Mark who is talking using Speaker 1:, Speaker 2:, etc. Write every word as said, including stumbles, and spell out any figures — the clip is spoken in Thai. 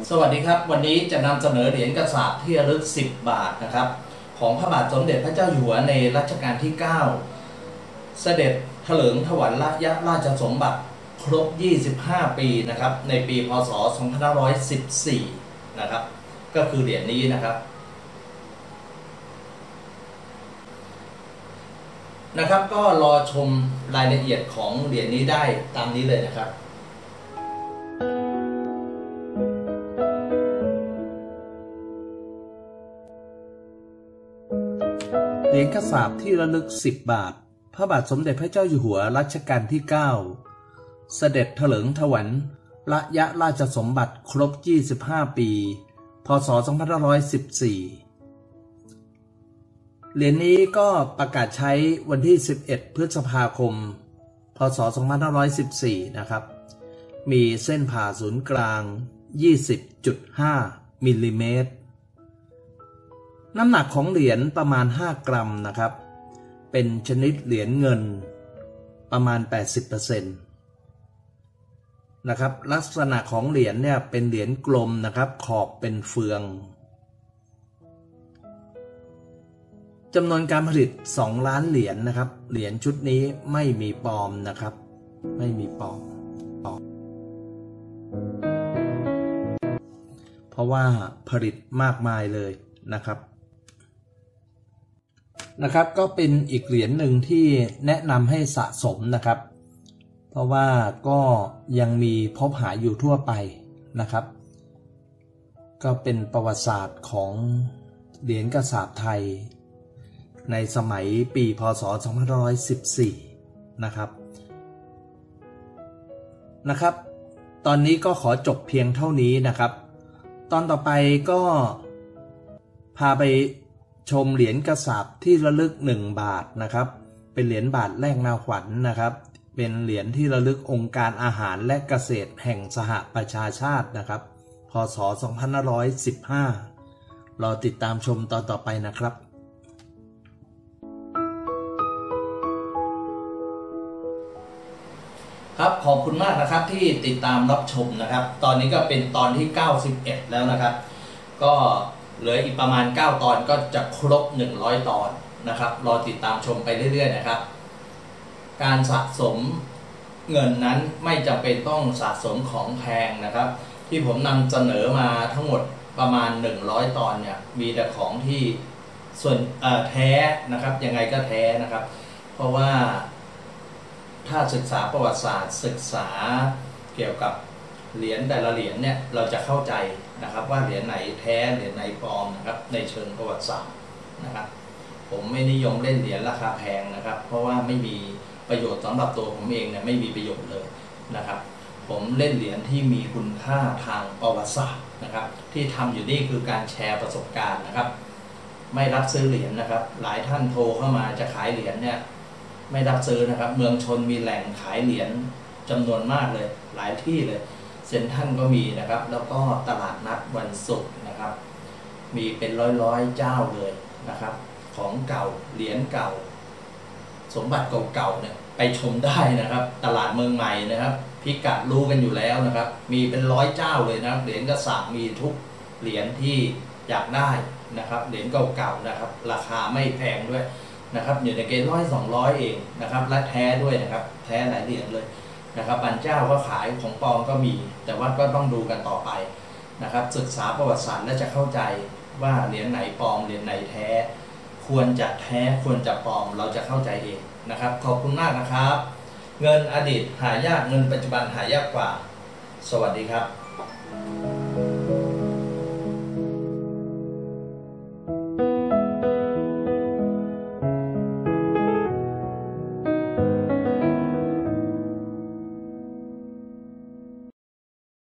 Speaker 1: สวัสดีครับวันนี้จะนำเสนอเหรียญกระสาบที่ระลึกสิบบาทนะครับของพระบาทสมเด็จพระเจ้าอยู่หัวในรัชกาลที่เก้าเสด็จเถลิงถวัลย์ราชสมบัติครบยี่สิบห้าปีนะครับในปีพ.ศ. สองพันห้าร้อยสิบสี่นะครับก็คือเหรียญนี้นะครับนะครับก็รอชมรายละเอียดของเหรียญนี้ได้ตามนี้เลยนะครับเหรียญกระสาบที่ระลึกสิบบาทพระบาทสมเด็จพระเจ้าอยู่หัวรัชกาลที่เก้าเสด็จเถลิงถวัลย์ราชสมบัติครบยี่สิบห้าปีพ.ศ. สองพันห้าร้อยสิบสี่เหรียญนี้ก็ประกาศใช้วันที่สิบเอ็ดพฤษภาคมพ.ศ. สองพันห้าร้อยสิบสี่นะครับมีเส้นผ่าศูนย์กลาง ยี่สิบจุดห้า มิลลิเมตรน้ำหนักของเหรียญประมาณห้ากรัมนะครับเป็นชนิดเหรียญเงินประมาณ แปดสิบเปอร์เซ็นต์ นะครับลักษณะของเหรียญเนี่ยเป็นเหรียญกลมนะครับขอบเป็นเฟืองจำนวนการผลิตสองล้านเหรียญ นะครับเหรียญชุดนี้ไม่มีปลอมนะครับไม่มีปลอมเพราะว่าผลิตมากมายเลยนะครับนะครับก็เป็นอีกเหรียญหนึ่งที่แนะนำให้สะสมนะครับเพราะว่าก็ยังมีพบหาอยู่ทั่วไปนะครับก็เป็นประวัติศาสตร์ของเหรียญกระสาบไทยในสมัยปีพ.ศ. สองพันห้าร้อยสิบสี่นะครับนะครับตอนนี้ก็ขอจบเพียงเท่านี้นะครับตอนต่อไปก็พาไปชมเหรียญกระสาบที่ระลึกหนึ่งบาทนะครับเป็นเหรียญบาทแรกนาขวัญ นะครับเป็นเหรียญที่ระลึกองค์การอาหารและเกษตรแห่งสหประชาชาตินะครับพ.ศ. สองพันห้าร้อยสิบห้ารอติดตามชมตอนต่อไปนะครับครับขอบคุณมากนะครับที่ติดตามรับชมนะครับตอนนี้ก็เป็นตอนที่เก้าสิบเอ็ดแล้วนะครับก็เหลืออีกประมาณเก้าตอนก็จะครบหนึ่งร้อยตอนนะครับรอติดตามชมไปเรื่อยๆนะครับการสะสมเงินนั้นไม่จำเป็นต้องสะสมของแพงนะครับที่ผมนำเสนอมาทั้งหมดประมาณหนึ่งร้อยตอนเนี่ยมีแต่ของที่ส่วนแท้นะครับยังไงก็แท้นะครับเพราะว่าถ้าศึกษาประวัติศาสตร์ศึกษาเกี่ยวกับเหรียญแต่ละเหรียญเนี่ยเราจะเข้าใจนะครับว่าเหรียญไหนแท้เหรียญไหนปลอมนะครับในเชิงประวัติศาสตร์นะครับผมไม่นิยมเล่นเหรียญราคาแพงนะครับเพราะว่าไม่มีประโยชน์สำหรับตัวผมเองเนี่ยไม่มีประโยชน์เลยนะครับผมเล่นเหรียญที่มีคุณค่าทางประวัติศาสตร์นะครับที่ทำอยู่นี่คือการแชร์ประสบการณ์นะครับไม่รับซื้อเหรียญนะครับหลายท่านโทรเข้ามาจะขายเหรียญเนี่ยไม่รับซื้อนะครับเมืองชนมีแหล่งขายเหรียญจำนวนมากเลยหลายที่เลยเซ็นทรัลก็มีนะครับแล้วก็ตลาดนัดวันศุกร์นะครับมีเป็นร้อยๆเจ้าเลยนะครับของเก่าเหรียญเก่าสมบัติเก่าๆเนี่ยไปชมได้นะครับตลาดเมืองใหม่นะครับพิกัดรู้กันอยู่แล้วนะครับมีเป็นร้อยเจ้าเลยนะครับเหรียญกระสาบมีทุกเหรียญที่อยากได้นะครับเหรียญเก่าๆนะครับราคาไม่แพงด้วยนะครับอยู่ในเกณฑ์ร้อยสองร้อยเองนะครับและแท้ด้วยนะครับแท้หลายเหรียญเลยนะครับบางเจ้าก็ขายของปลอมก็มีแต่ว่าก็ต้องดูกันต่อไปนะครับศึกษาประวัติศาสตร์และจะเข้าใจว่าเหรียญไหนปลอมเหรียญไหนแท้ควรจะแท้ควรจะปลอมเราจะเข้าใจเองนะครับขอบคุณมากนะครับเงินอดีตหายากเงินปัจจุบันหายากกว่าสวัสดีครับ